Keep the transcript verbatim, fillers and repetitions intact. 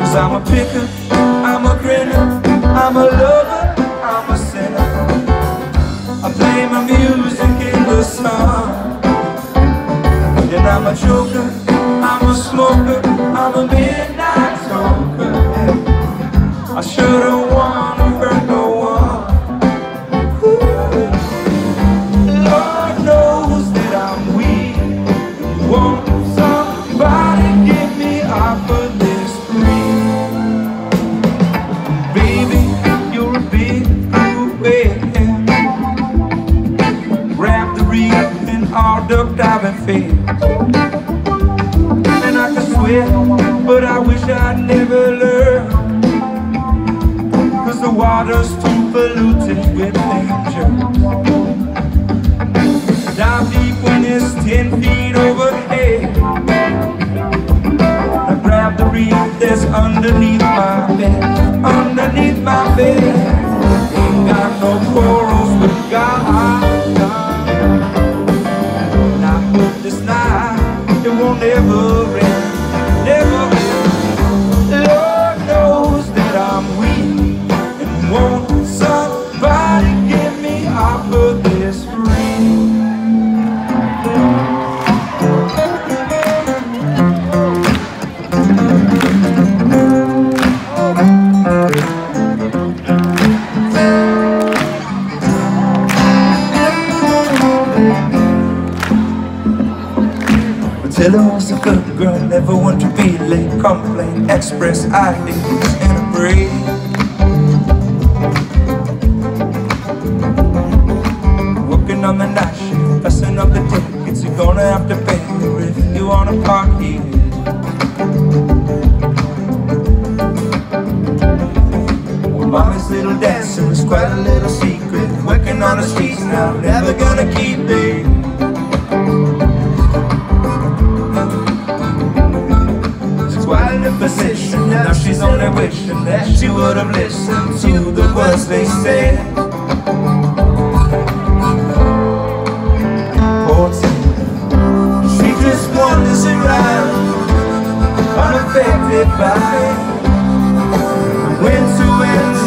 'Cause I'm a picker, I'm a grinner, I'm a lover, I'm a sinner. I play my music in the sun. And I'm a joker, I'm a smoker, I'm a midnight talker. I should've won, hurt no one. Lord knows that I'm weak. Won't somebody get me off of this dream? Baby, you're a big whale. Grab the reef and all duck diving fail. And I can swim, but I wish I'd never learned. 'Cause the water's too polluted with danger. Dive deep when it's ten feet overhead. I grab the reef that's underneath my bed, underneath my bed. Ain't got no quarrels with God. And I hope this night it won't ever end, never end. Lord knows that I'm weak. Won't somebody get me off of this dream? Matilda was a good girl, never want to be late. Complain, express ideas in a break. On the night shift, passing up the tickets, you're gonna have to pay if you wanna park here. Well, mommy's little dancer is quite a little secret. Working on the streets now, never gonna keep it. She's quite in a position, now she's only wishing that she would have listened to the words they said. She just wanders around, unaffected by winter winds